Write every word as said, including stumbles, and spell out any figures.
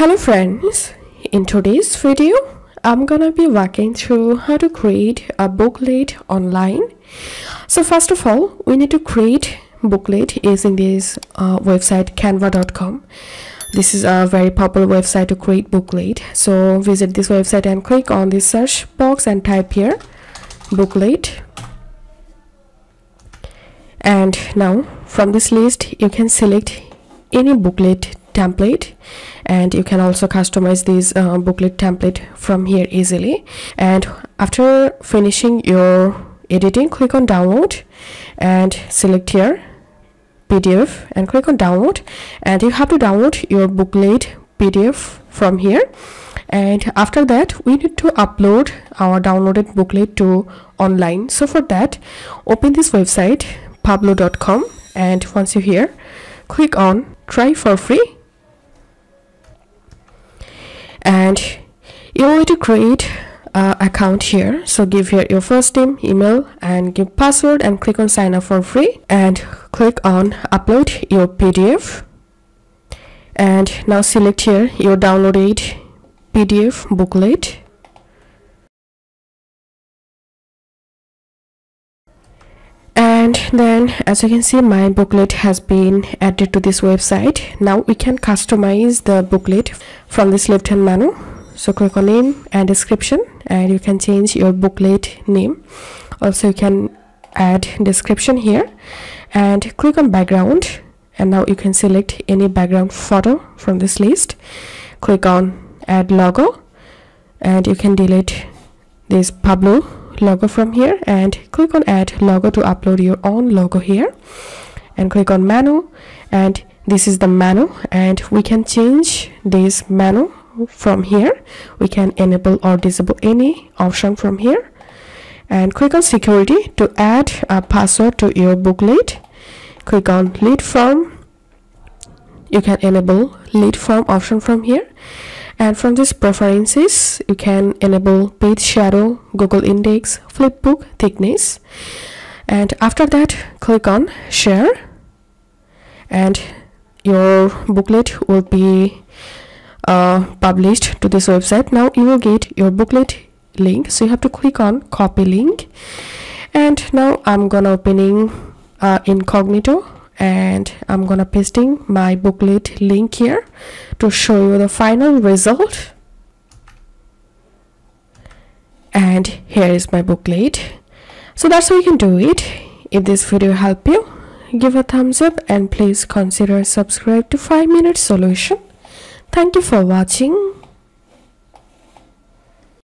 Hello friends, in today's video I'm gonna be walking through how to create a booklet online. So first of all, we need to create booklet using this uh, website canva dot com. This is a very popular website to create booklet. So visit this website and click on the search box and type here booklet. And now from this list you can select any booklet template, and you can also customize this uh, booklet template from here easily. And after finishing your editing, click on download and select here P D F and click on download, and you have to download your booklet P D F from here. And after that we need to upload our downloaded booklet to online. So for that, open this website publuu dot com, and once you're here, click on try for free, and you want to create an account here. So give here your first name, email, and give password, and click on sign up for free, and click on upload your P D F. And now select here your downloaded P D F booklet. And then as you can see, my booklet has been added to this website. Now we can customize the booklet from this left hand menu. So click on name and description, and you can change your booklet name. Also you can add description here, and click on background, and now you can select any background photo from this list. Click on add logo, and you can delete this Publuu logo from here, and click on add logo to upload your own logo here, and click on menu, and this is the menu, and we can change this menu from here. We can enable or disable any option from here, and click on security to add a password to your booklet. Click on lead form. You can enable lead form option from here, and from this preferences you can enable page shadow, Google index, flipbook thickness. And after that, click on share, and your booklet will be uh, published to this website. Now you will get your booklet link, so you have to click on copy link. And now I'm gonna opening uh, incognito, and I'm gonna pasting my booklet link here to show you the final result. And here is my booklet. So that's how you can do it. If this video helped you, give a thumbs up, and please consider subscribe to five minute solution. Thank you for watching.